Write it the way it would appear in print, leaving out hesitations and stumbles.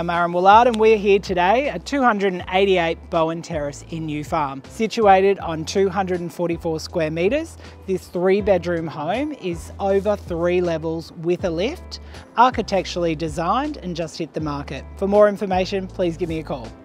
I'm Aaron Willard and we're here today at 288 Bowen Terrace in New Farm. Situated on 244 square metres, this 3-bedroom home is over 3 levels with a lift, architecturally designed and just hit the market. For more information, please give me a call.